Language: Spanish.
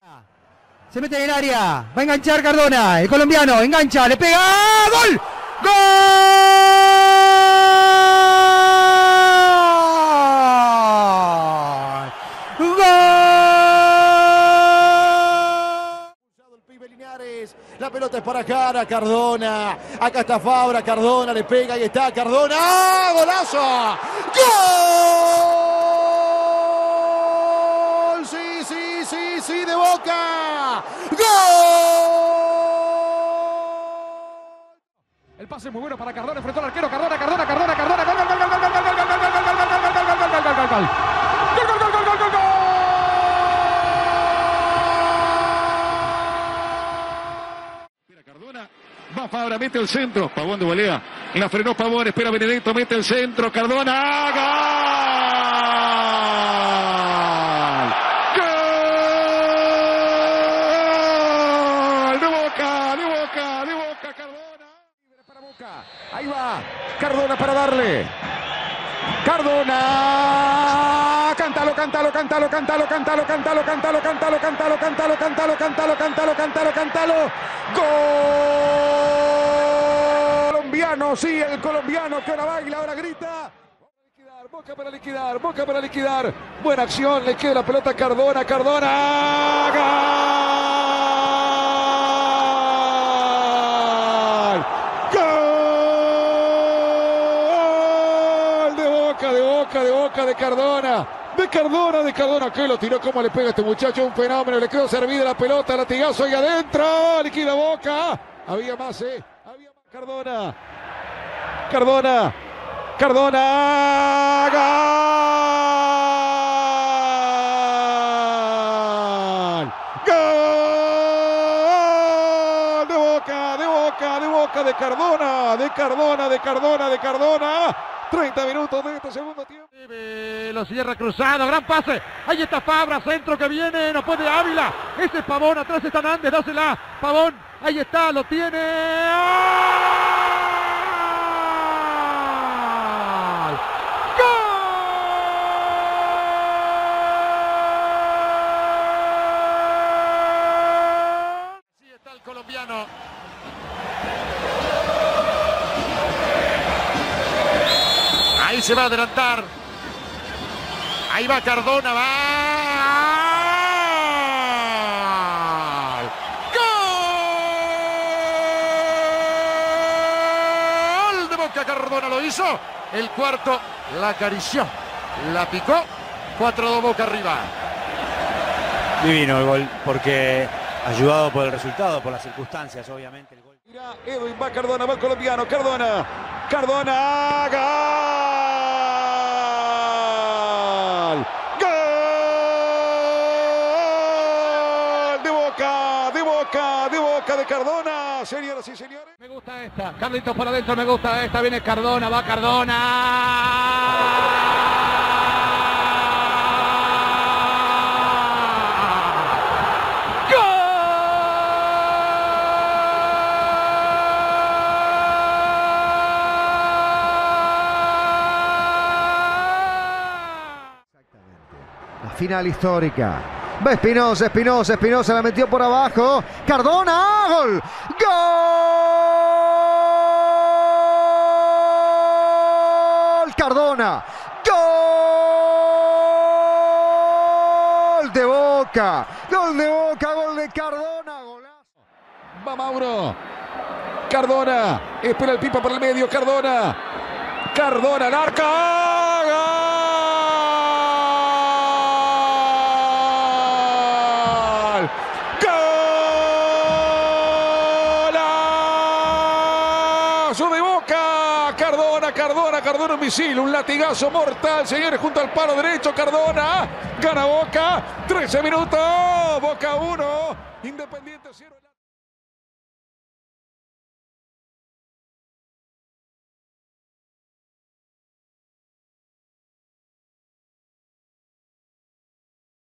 Se mete en el área, va a enganchar Cardona, el colombiano, engancha, le pega, ¡gol! ¡Gol! ¡Gol! El pibe Linares, la pelota es para Jara, Cardona, acá está Fabra, Cardona le pega, ahí está Cardona, ¡ah, golazo! ¡Gol! Sí, de Boca. ¡Gol! El pase muy bueno para Cardona, enfrentó al arquero, Cardona, gol, gol, gol, gol, gol, gol, gol, gol. Mira Cardona, va Fabra, mete el centro, Pavón de volea, la frenó Pavón, espera Benedetto, mete el centro, Cardona, ahí va, Cardona para darle. Cardona, cántalo. Gol. Colombiano, sí, el colombiano que ahora baila, ahora grita. Boca para liquidar. Buena acción, le queda la pelota a Cardona. Gol. De Cardona, que lo tiró, como le pega a este muchacho, un fenómeno, le quedó servida la pelota, latigazo ahí adentro, liquida Boca, había más, Cardona, gol de Cardona, 30 minutos de este segundo tiempo. Lo cierra cruzado, gran pase. Ahí está Fabra, centro que viene, no puede Ávila. Ese es Pavón, atrás está Nández, dásela. Pavón, ahí está, lo tiene. ¡Gol! Así está el colombiano. Ahí se va a adelantar. Ahí va Cardona, va. ¡Gol de Boca! Cardona lo hizo. El cuarto la acarició, la picó. 4-2 Boca arriba. Divino el gol, porque ayudado por el resultado, por las circunstancias, obviamente. El gol. Mira, Edwin va Cardona, va el colombiano. Cardona, gol. De Boca de Cardona, señoras y señores. Me gusta esta, Carlitos por adentro, me gusta esta, viene Cardona, va Cardona. La final histórica. Va Espinosa, la metió por abajo. Cardona, gol. Gol. Cardona. Gol de Boca. Gol de Cardona. Golazo. Va Mauro. Cardona. Espera el Pipa por el medio. Cardona, al arca. De Boca, Cardona, un misil, un latigazo mortal, señores, junto al palo derecho, Cardona, gana Boca, 13 minutos, Boca 1, Independiente 0.